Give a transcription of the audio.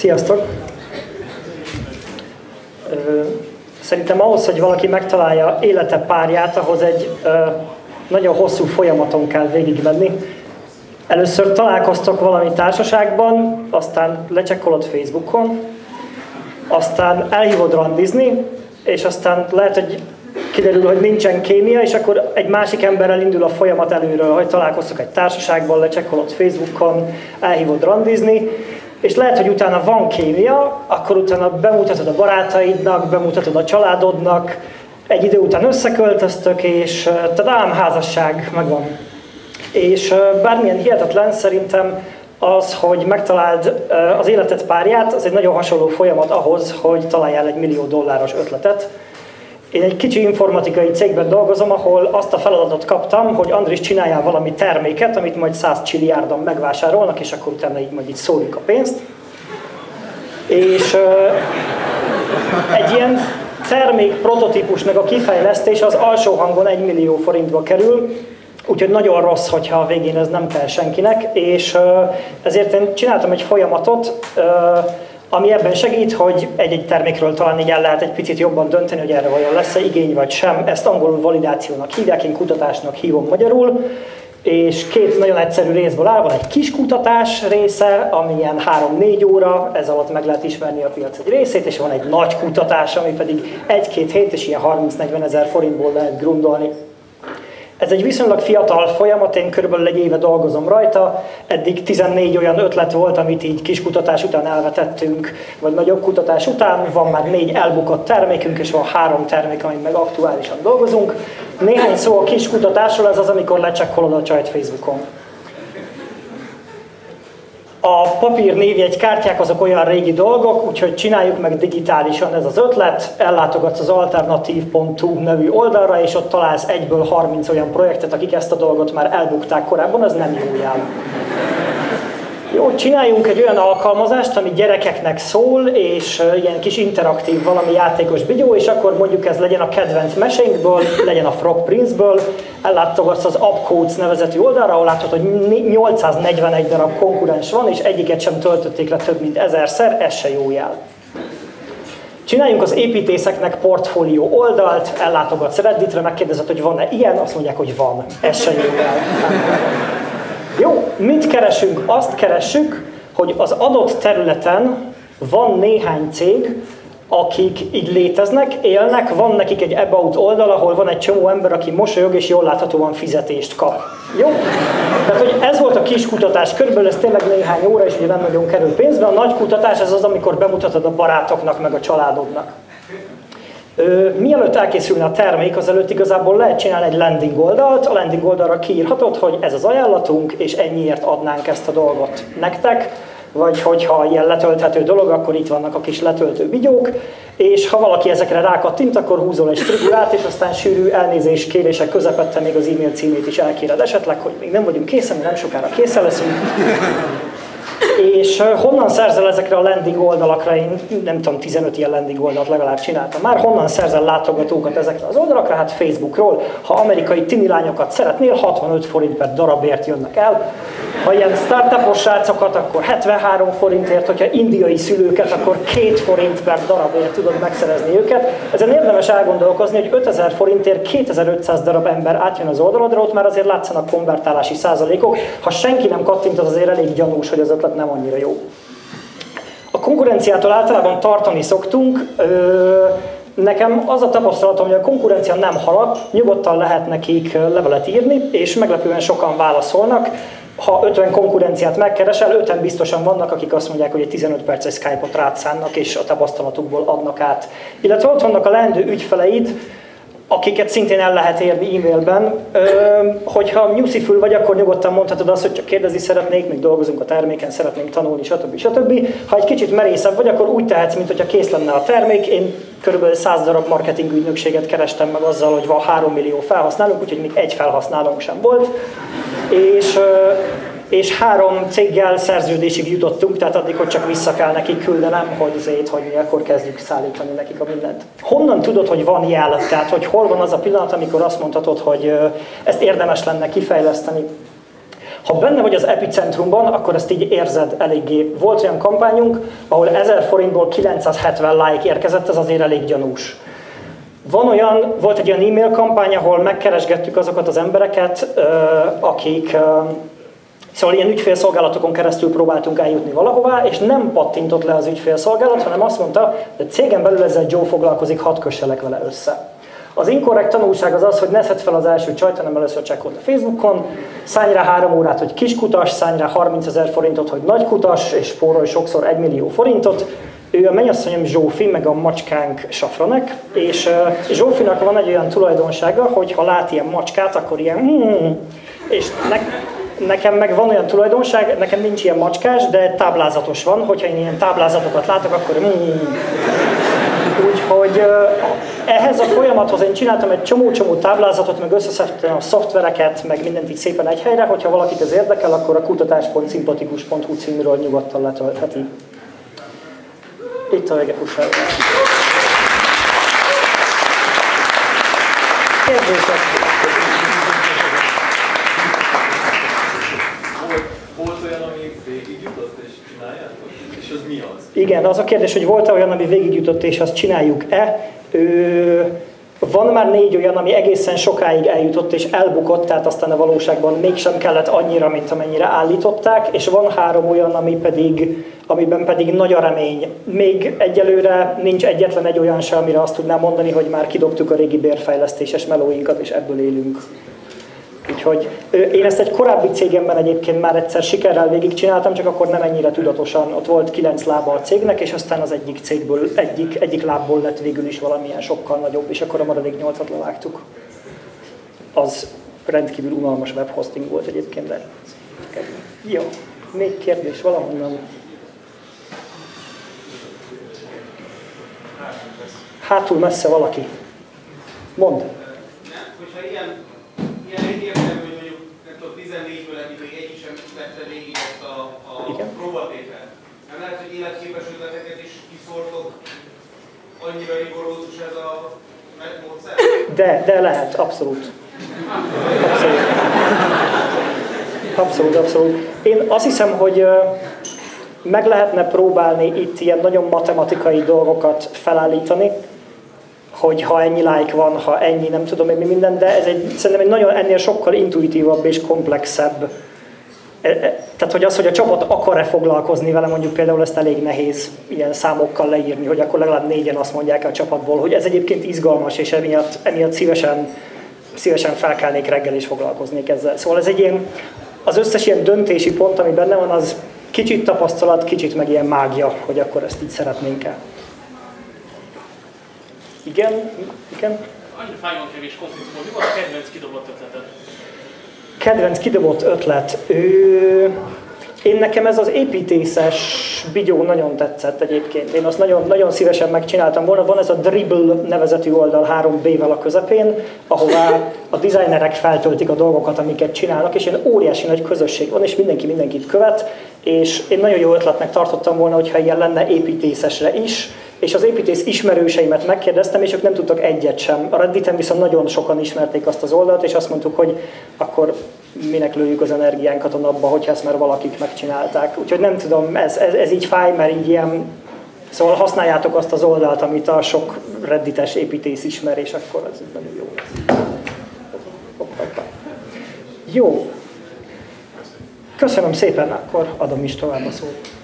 Sziasztok! Szerintem ahhoz, hogy valaki megtalálja élete párját, ahhoz egy nagyon hosszú folyamaton kell végigmenni. Először találkoztok valami társaságban, aztán lecsekkolod Facebookon, aztán elhívod randizni, és aztán lehet, hogy kiderül, hogy nincsen kémia, és akkor egy másik emberrel indul a folyamat előről, hogy találkoztok egy társaságban, lecsekkolod Facebookon, elhívod randizni, és lehet, hogy utána van kémia, akkor utána bemutatod a barátaidnak, bemutatod a családodnak, egy idő után összeköltöztök, és tadám, házasság megvan. És bármilyen hihetetlen, szerintem az, hogy megtaláld az életed párját, az egy nagyon hasonló folyamat ahhoz, hogy találjál egy $1 millió ötletet. Én egy kicsi informatikai cégben dolgozom, ahol azt a feladatot kaptam, hogy Andris, csináljál valami terméket, amit majd 100 csilliárdan megvásárolnak, és akkor utána így majd így szórjuk a pénzt. És egy ilyen termék prototípusnak a kifejlesztése az alsó hangon 1 millió forintba kerül, úgyhogy nagyon rossz, hogyha a végén ez nem kell senkinek, és ezért én csináltam egy folyamatot, ami ebben segít, hogy egy-egy termékről talán így el lehet egy picit jobban dönteni, hogy erre vajon lesz-e igény vagy sem. Ezt angolul validációnak hívják, én kutatásnak hívom magyarul, és két nagyon egyszerű részből áll. Van egy kis kutatás része, ami ilyen 3-4 óra, ez alatt meg lehet ismerni a piac egy részét, és van egy nagy kutatás, ami pedig 1-2 hét, és ilyen 30-40 ezer forintból lehet grundolni. Ez egy viszonylag fiatal folyamat, én körülbelül egy éve dolgozom rajta, eddig 14 olyan ötlet volt, amit így kis kutatás után elvetettünk, vagy nagyobb kutatás után, van már 4 elbukott termékünk, és van 3 termék, amit meg aktuálisan dolgozunk. Néhány szó a kis kutatásról, ez az, amikor lecsekkolod a csajt Facebookon. A papír névjegykártyák azok olyan régi dolgok, úgyhogy csináljuk meg digitálisan, ez az ötlet, ellátogatsz az alternatív.hu nevű oldalra, és ott találsz 1-ből 30 olyan projektet, akik ezt a dolgot már elbukták korábban, az nem jó jel. Jó, csináljunk egy olyan alkalmazást, ami gyerekeknek szól, és ilyen kis interaktív, valami játékos bigyó, és akkor mondjuk ez legyen a kedvenc mesénkből, legyen a Frog Prince-ből, ellátogatsz az AppCodes nevezetű oldalra, ahol látod, hogy 841 darab konkurens van, és egyiket sem töltötték le több mint 1000-szer, ez se jó jel. Csináljunk az építészeknek portfólió oldalt, ellátogatsz Redditre, megkérdezed, hogy van-e ilyen, azt mondják, hogy van, ez se jó jel. Jó, mit keresünk? Azt keressük, hogy az adott területen van néhány cég, akik így léteznek, élnek, van nekik egy about oldal, ahol van egy csomó ember, aki mosolyog és jól láthatóan fizetést kap. Jó? Tehát, hogy ez volt a kis kutatás, körülbelül ez tényleg néhány óra, és ugye nem nagyon kerül pénzbe. A nagy kutatás ez az, amikor bemutatod a barátoknak, meg a családodnak. Mielőtt elkészülne a termék, azelőtt igazából lehet csinálni egy landing oldalt, a landing oldalra kiírhatod, hogy ez az ajánlatunk, és ennyiért adnánk ezt a dolgot nektek, vagy hogyha ilyen letölthető dolog, akkor itt vannak a kis letöltő bigyók, és ha valaki ezekre rákattint, akkor húzol egy strigulát, és aztán sűrű elnézés kérések közepette még az e-mail címét is elkéred esetleg, hogy még nem vagyunk készen, nem sokára készen leszünk. És honnan szerzel ezekre a landing oldalakra? Én nem tudom, 15 ilyen landing oldalt legalább csináltam már. Honnan szerzel látogatókat ezekre az oldalakra? Hát Facebookról. Ha amerikai tini lányokat szeretnél, 65 forint per darabért jönnek el. Ha ilyen startupos srácokat, akkor 73 forintért, hogyha indiai szülőket, akkor 2 forint per darabért tudod megszerezni őket. Ezen érdemes elgondolkozni, hogy 5000 forintért 2500 darab ember átjön az oldaladra, ott már azért látszanak konvertálási százalékok. Ha senki nem kattint, az azért elég gyanús, hogy az ötlet nem annyira jó. A konkurenciától általában tartani szoktunk. Nekem az a tapasztalatom, hogy a konkurencia nem halad, nyugodtan lehet nekik levelet írni, és meglepően sokan válaszolnak. Ha 50 konkurenciát megkeresel, 5-en biztosan vannak, akik azt mondják, hogy egy 15 perces Skype-ot rád szánnak, és a tapasztalatukból adnak át. Illetve ott vannak a leendő ügyfeleid, akiket szintén el lehet érni e-mailben. Hogyha nyuszifül vagy, akkor nyugodtan mondhatod azt, hogy csak kérdezni szeretnék, még dolgozunk a terméken, szeretnénk tanulni, stb. Ha egy kicsit merészebb vagy, akkor úgy tehetsz, mintha kész lenne a termék. Én körülbelül 100 darab marketing ügynökséget kerestem meg azzal, hogy van 3 millió felhasználónk, úgyhogy még egy felhasználónk sem volt. És 3 céggel szerződésig jutottunk, tehát addig, hogy csak vissza kell nekik küldenem, hogy mi akkor kezdjük szállítani nekik a mindent. Honnan tudod, hogy van jel? Tehát, hogy hol van az a pillanat, amikor azt mondhatod, hogy ezt érdemes lenne kifejleszteni? Ha benne vagy az epicentrumban, akkor ezt így érzed eléggé. Volt olyan kampányunk, ahol 1000 forintból 970 like érkezett, ez azért elég gyanús. Volt egy olyan e-mail kampány, ahol megkeresgettük azokat az embereket, akik... Szóval ilyen ügyfélszolgálatokon keresztül próbáltunk eljutni valahová, és nem pattintott le az ügyfélszolgálat, hanem azt mondta, hogy a cégen belül ezzel Joe foglalkozik, hadd kösselek vele össze. Az inkorrekt tanulság az az, hogy ne szedd fel az első csajt, hanem először csekkold a Facebookon, szállj rá 3 órát, hogy kiskutas, szállj rá 30 000 forintot, hogy nagykutas, és spórolj sokszor 1 millió forintot. Ő a mennyasszonyom Zsófi, meg a macskánk Safranek, és Zsófinak van egy olyan tulajdonsága, hogy ha lát ilyen macskát, akkor ilyen és nekem meg van olyan tulajdonság, nekem nincs ilyen macskás, de táblázatos van, hogyha én ilyen táblázatokat látok, akkor Úgyhogy ehhez a folyamathoz én csináltam egy csomó táblázatot, meg összeszedtem a szoftvereket, meg mindent így szépen egy helyre, hogyha valakit ez érdekel, akkor a kutatás.szimpatikus.hu címről nyugodtan letöltheti. Itt a vége, fuss el. Kérdések. Volt olyan, ami végigjutott és csináljátok? És az mi az? Igen, az a kérdés, hogy volt-e olyan, ami végigjutott és azt csináljuk-e? Van már 4 olyan, ami egészen sokáig eljutott és elbukott, tehát aztán a valóságban mégsem kellett annyira, mint amennyire állították, és van 3 olyan, amiben pedig nagy a remény. Még egyelőre nincs egyetlen egy olyan sem, amire azt tudnám mondani, hogy már kidobtuk a régi bérfejlesztéses melóinkat, és ebből élünk. Úgyhogy én ezt egy korábbi cégemben egyébként már egyszer sikerrel végigcsináltam, csak akkor nem ennyire tudatosan. Ott volt 9 lába a cégnek, és aztán az egyik cégből, egyik lábból lett végül is valamilyen sokkal nagyobb, és akkor a maradék 8-at levágtuk. Az rendkívül unalmas webhosting volt egyébként, de... Jó, még kérdés valahonnan? Hátul messze valaki. Mondd. Hogyha ilyen egyértelmű, hogy mondjuk 14-ből eddig még egyik sem vette végig ezt a próbatételt. Nem lehet, hogy életképes ötleteket is kiszortok, annyira rigorózus ez a módszer? De lehet, abszolút. Abszolút. Én azt hiszem, hogy meg lehetne próbálni itt ilyen nagyon matematikai dolgokat felállítani, hogy ha ennyi like van, ha ennyi, nem tudom én mi minden, de ez szerintem egy nagyon ennél sokkal intuitívabb és komplexebb. Tehát, hogy az, hogy a csapat akar-e foglalkozni vele, mondjuk például ezt elég nehéz ilyen számokkal leírni, hogy akkor legalább 4-en azt mondják a csapatból, hogy ez egyébként izgalmas, és emiatt szívesen felkelnék reggel és foglalkoznék ezzel. Szóval ez egy ilyen, az összes ilyen döntési pont, ami benne van, az kicsit tapasztalat, kicsit meg ilyen mágia, hogy akkor ezt így szeretnénk-e. Igen? Annyira fájban kevés konfliktus. Mi volt a kedvenc kidobott ötleted? Kedvenc kidobott ötlet? Nekem ez az építészes bigyó nagyon tetszett egyébként. Én azt nagyon szívesen megcsináltam volna. Van ez a Dribble nevezetű oldal 3B-vel a közepén, ahová a designerek feltöltik a dolgokat, amiket csinálnak, és ilyen óriási nagy közösség van, és mindenki mindenkit követ, és én nagyon jó ötletnek tartottam volna, hogyha ilyen lenne építészesre is, és az építész ismerőseimet megkérdeztem, és ők nem tudtak egyet sem. A Redditen viszont nagyon sokan ismerték azt az oldalt, és azt mondtuk, hogy akkor minek lőjük az energiánkat a napba, hogyha ezt már valakik megcsinálták. Úgyhogy nem tudom, ez így fáj, mert így ilyen... Szóval használjátok azt az oldalt, amit a sok reddites építész ismer, és akkor ez nagyon jó lesz. Jó. Köszönöm szépen, akkor adom is tovább a szót.